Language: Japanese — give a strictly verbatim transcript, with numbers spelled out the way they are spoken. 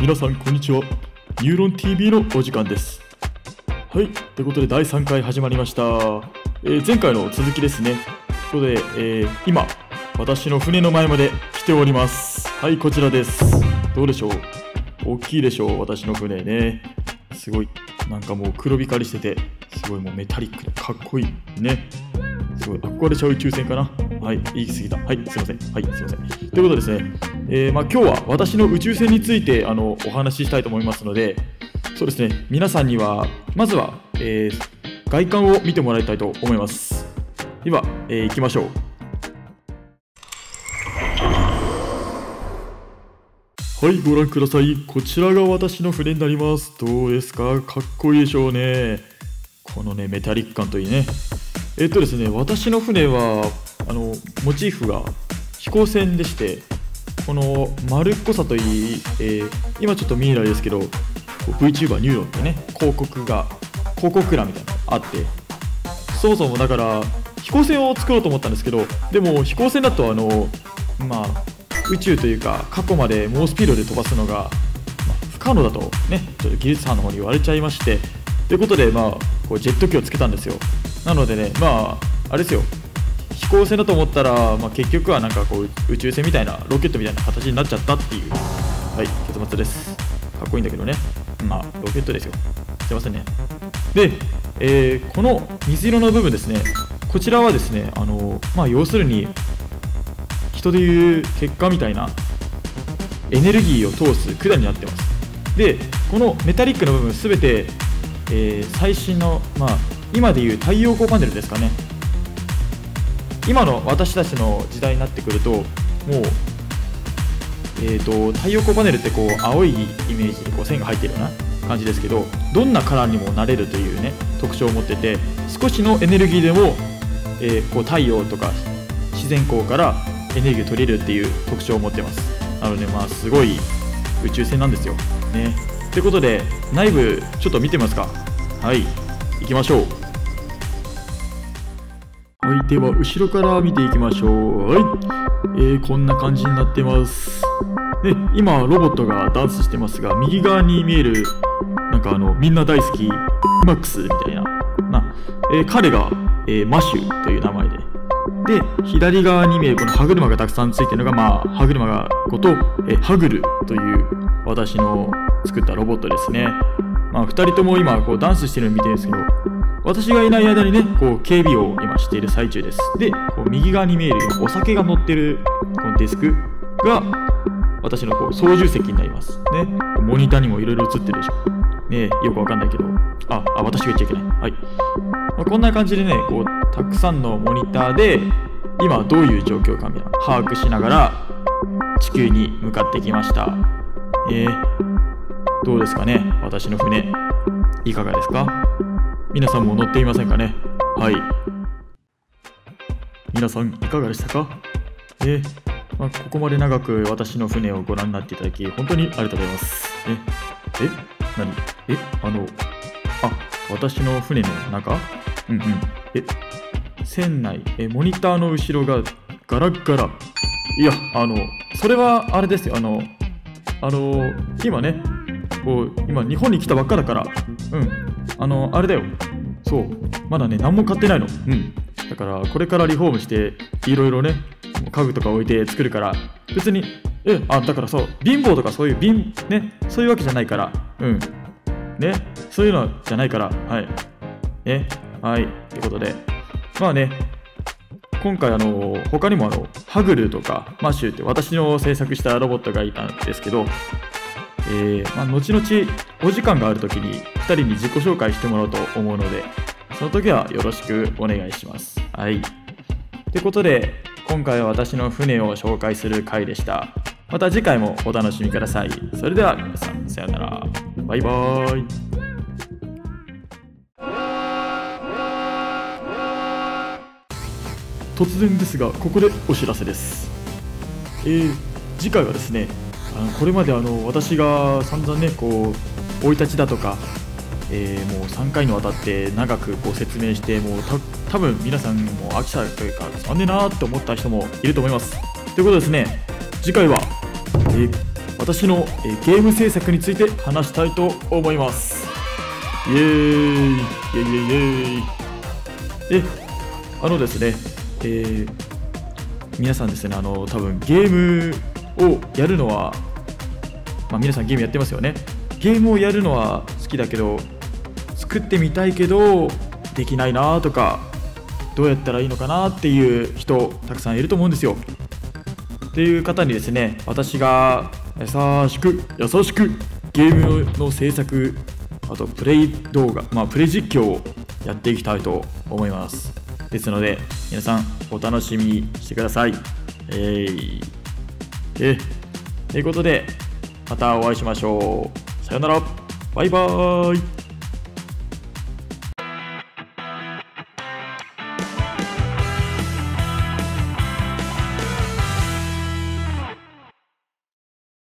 皆さんこんにちは。ニューロン ティーブイ のお時間です。はい、ということでだいさんかい始まりました。えー、前回の続きですね。ということで、えー、今私の船の前まで来ております。はい、こちらです。どうでしょう、大きいでしょう、私の船ね。すごい、なんかもう黒光りしてて、すごいもうメタリックでかっこいいね。すごい憧れちゃう宇宙船かな。はい、言い過ぎた。はい、すいません。はい、すいません。ということですね、えー、まあ、今日は私の宇宙船についてあのお話ししたいと思いますので、そうですね、皆さんにはまずは、えー、外観を見てもらいたいと思います。では、えー、行きましょう。はい、ご覧ください。こちらが私の船になります。どうですか、かっこいいでしょうね。このね、メタリック感といいね。えっとですね、私の船はあのモチーフが飛行船でして、この丸っこさといい、えー、今ちょっと見えないですけど、VTuber ニューロンってね、広告が広告欄みたいなのがあって、そもそもだから飛行船を作ろうと思ったんですけど、でも飛行船だとあのまあ宇宙というか過去まで猛スピードで飛ばすのが、まあ、不可能だとね、ちょっと技術班の方に言われちゃいまして、ということで、まあこうジェット機をつけたんですよ。なのでね、まああれですよ、飛行船だと思ったら、まあ、結局はなんかこう宇宙船みたいなロケットみたいな形になっちゃったっていう、はい、結末です。かっこいいんだけどね、まあロケットですよ、すいませんね。で、えー、この水色の部分ですね、こちらはですね、あのまあ要するに人でいう血管みたいなエネルギーを通す管になってます。で、このメタリックの部分すべて、えー、最新の、まあ今でいう太陽光パネルですかね。今の私たちの時代になってくると、もう、えーと、太陽光パネルってこう青いイメージでこう線が入ってるような感じですけど、どんなカラーにもなれるというね特徴を持ってて、少しのエネルギーでも、えー、こう太陽とか自然光からエネルギーを取れるっていう特徴を持ってます。なのでまあすごい宇宙船なんですよね。ということで内部ちょっと見てみますか。はい、行きましょう。はい、では後ろから見ていきましょう。はい、えー、こんな感じになってます。で、今ロボットがダンスしてますが、右側に見えるなんかあのみんな大好きマックスみたいな、まあえー、彼が、えー、マシュという名前で、で左側に見えるこの歯車がたくさんついてるのが、まあ歯車がこと、えー、ハグルという私の作ったロボットですね。まあふたりとも今こうダンスしてるのを見てるんですけど、私がいない間にね、こう警備を今している最中です。で、こう右側に見えるお酒が乗ってるこのデスクが私のこう操縦席になりますね。モニターにもいろいろ映ってるでしょ。ね、よくわかんないけど、あ、あ、私が言っちゃいけない。はい。まあ、こんな感じでね、こうたくさんのモニターで今どういう状況かみたいな把握しながら地球に向かってきました。えー、どうですかね、私の船。いかがですか？皆さんも乗っていませんかね。はい。皆さんいかがでしたか？えーまあ、ここまで長く私の船をご覧になっていただき本当にありがとうございます。え、え、何？え、あの、あ、私の船の中？うんうん。え、船内、え、モニターの後ろがガラッガラ。いや、あの、それはあれですよ。あの、あの、今ね、こう、今日本に来たばっかだから、うん。あの、あれだよ。そう。まだね、何も買ってないの。うん。だから、これからリフォームして、いろいろね、家具とか置いて作るから、別に、え、あ、だからそう、貧乏とかそういう貧、ね、そういうわけじゃないから、うん。ね、そういうのじゃないから、はい。ね、はい。ということで、まあね、今回、あの、他にも、あの、ハグルとか、マッシュって私の制作したロボットがいたんですけど、えーまあ、後々お時間があるときにふたりに自己紹介してもらおうと思うので、その時はよろしくお願いします。はい。ということで、今回は私の船を紹介する回でした。また次回もお楽しみください。それでは皆さん、さようなら。バイバーイ。突然ですが、ここでお知らせです。えー、次回はですね、あのこれまであの私が散々ね、こう生い立ちだとか、えー、もうさんかいにわたって長くこう説明して、もうた多分皆さんも飽きたというか、つまんねえなーって思った人もいると思います。ということでですね、次回は、えー、 私の、えーゲーム制作について話したいと思います。イエーイイエイイエイイエイ。で、あのですね、えー皆さんですね、あの多分ゲームをやるのは、まあ、皆さんゲームやってますよね。ゲームをやるのは好きだけど、作ってみたいけどできないなとか、どうやったらいいのかなっていう人たくさんいると思うんですよ。っていう方にですね、私が優しく優しくゲームの制作、あとプレイ動画、まあプレイ実況をやっていきたいと思います。ですので皆さんお楽しみにしてください。えー、えということでまたお会いしましょう。さよなら、バイバーイ。